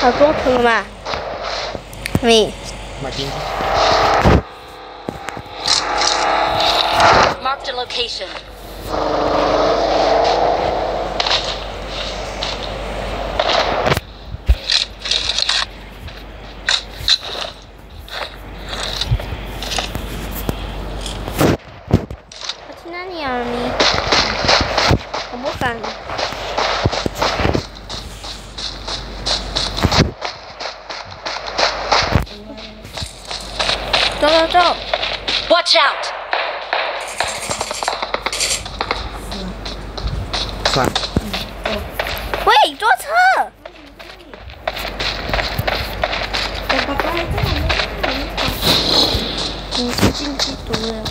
好多车嘛，你。 买进去。 Marked a location. 我去哪里啊你？我不敢。走走走 Watch out! 算了。 喂，坐车！你是进去读的。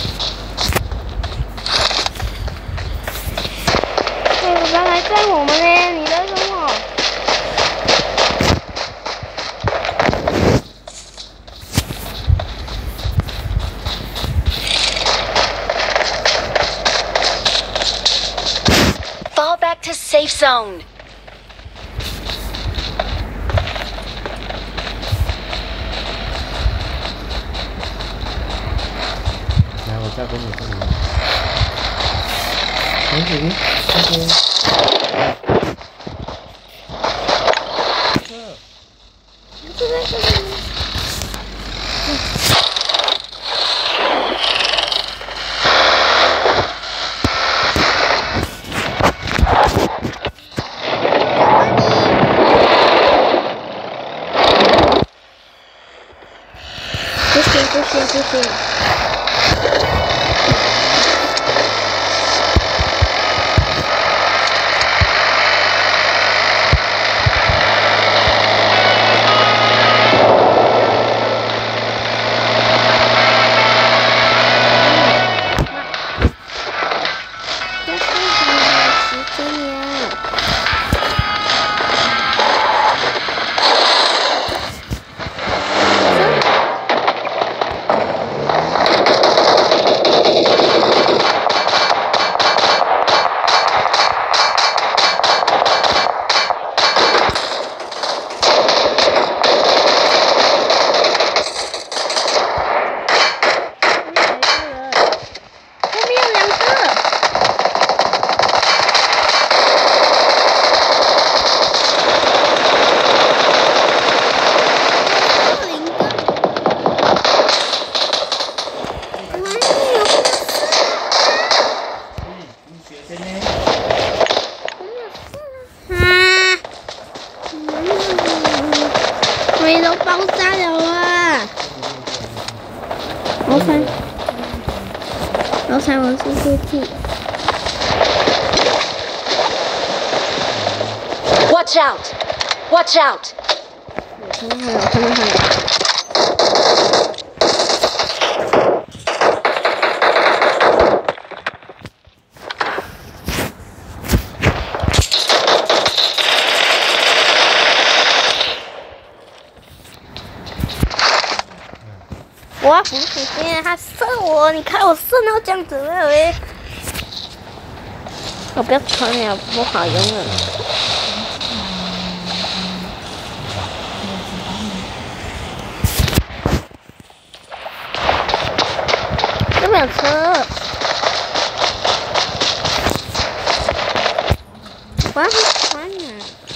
爸爸来载我们呢，你在什么？ Fall back to safe zone. 来，我再跟你这里。 不行不行不行！ 都爆炸了啊！我猜我是飞机。 Watch out! Watch out! 我看到他了。我要补补血，他射我，你看我射到这样子了喂！我不要穿了，不好用了。有没有车？我要穿啊！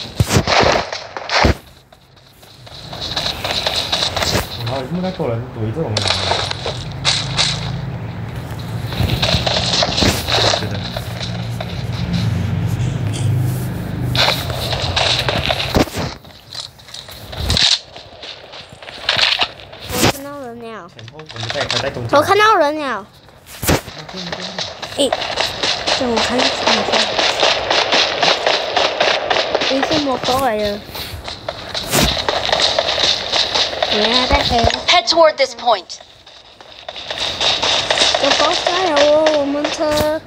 然后你们个人对这种人，是的。 我看到人了。 前后我们在中间。 我看到人了。诶，这我看到什么？诶，是摩托来的。 Head toward this point. 有爆炸了哦，我们车。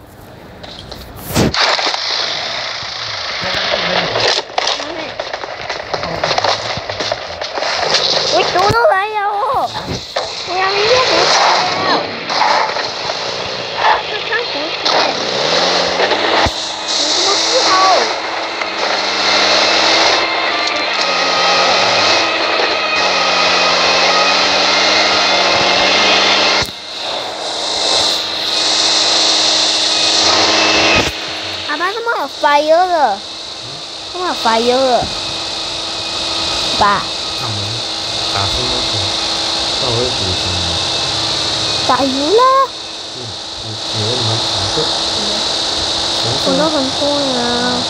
我躲到来了哦，我要灭不了。这看红血，你怎么不好？ 他妈有 fire 了，他妈有 fire 了，爸。 看我打分都行，那我会补钱的。 打赢了。 你为什么打这？ 我都很多呀。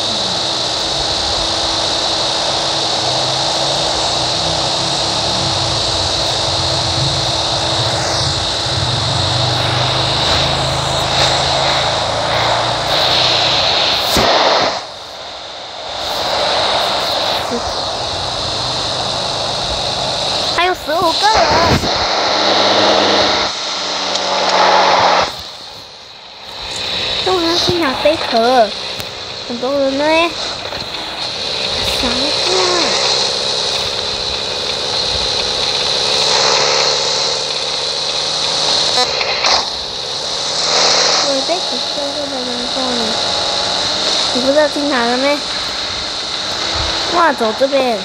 还有15个人。众人心想贝壳，很多人呢。想一下，我贝壳收获的人中你，你不知道进塔了没？哇，走这边。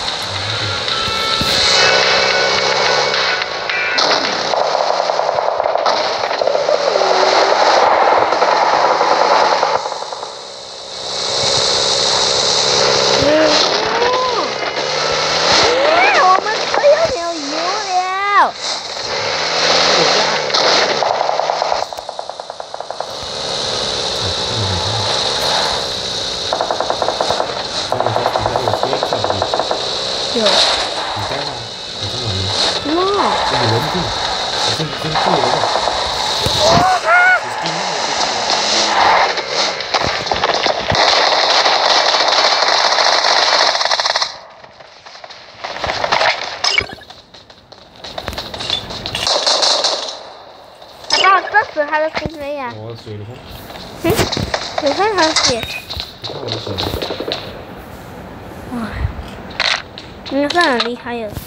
有。你在吗？我在哪里？ 什么？ 这有人进，这有人。 他把我射死他的行为呀！ 我水你看。 你看他血。 你看我的水。 哇，你算很厉害了。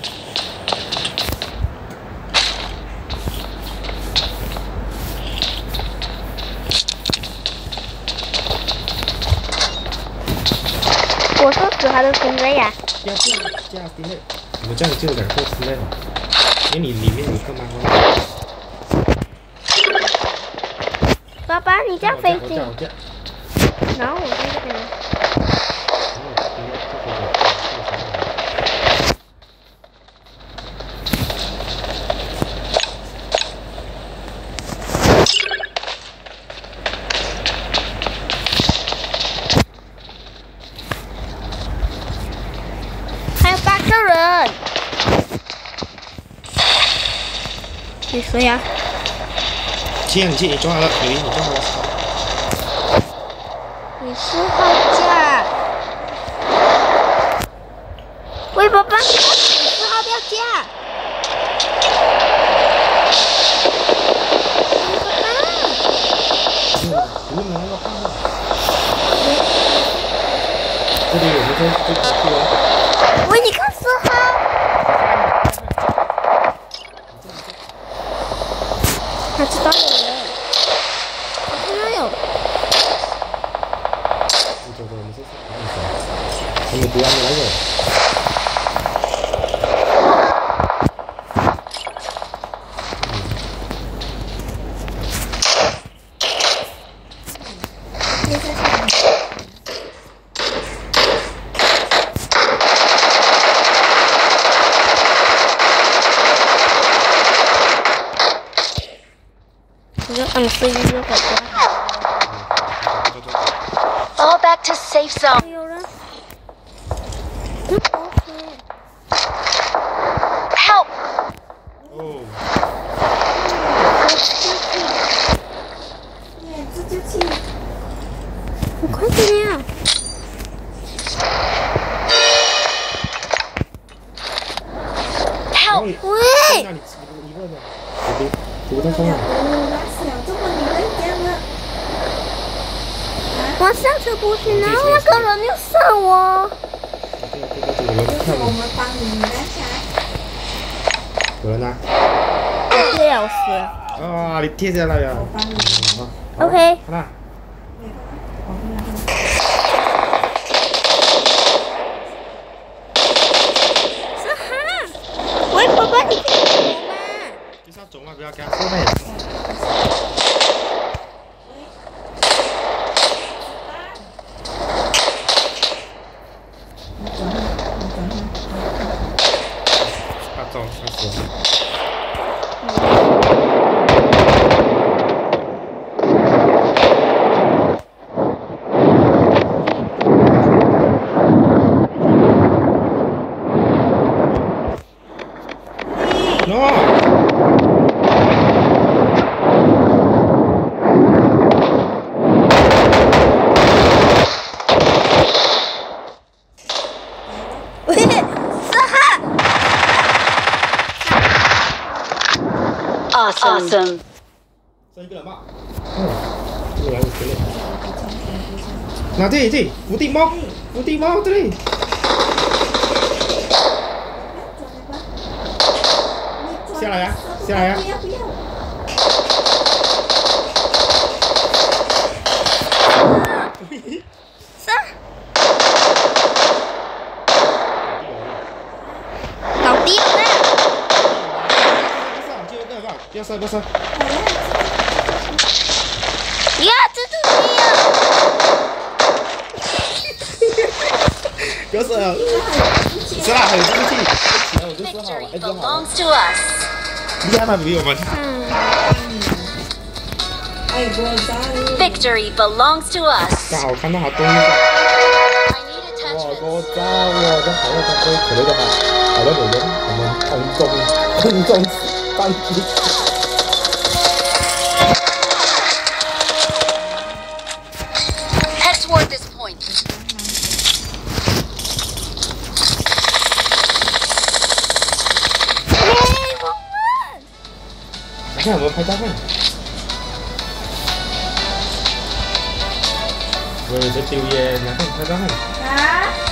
我射死他的行为呀！ 这样丁类，我这样就有点够吃类了，因为你里面有个漫画。 爸爸，你这样飞进， 我然后我在这边。还有8个人，你谁呀？ 天气你抓了，你抓了。 你4号架。喂，爸爸，你4号不要架。 不用那个看了。这里有没有这个？ 喂，你看4号。他知道有人。我看到有。 你不要那个。 你是一个火箭。 Fall back to safe zone. 有人。 Help! 哦。 自救器。你快点呀 ！Help! 喂！ 我在上面。 我上车不行啊，那个人要射我。 我们帮你拿下。 有人呐。 1小时。 啊，你贴下来呀。 我帮你。 OK。 好啦。 是哈。喂，爸爸，你听我吗？ 你上走嘛，不要给他说呗。 Awesome. 剩一个了吗？这个来我前面。那这伏地猫，这里。下来呀！ 不要！上！倒地了呢！ 不要上！ 呀，这是你呀！ 不要上！是啦，还有这个气，我就说好了， Victory 就好了。 belongs to us. 厉害吗？比我们。 Victory belongs to us. 刚好看到他动一下。 I need 哇， attachments. 我操！我这好像他这可能的好像我们空中翻机。 Head toward this point. 看有没有拍照片？我有在丢烟，拿看拍照片。 啊！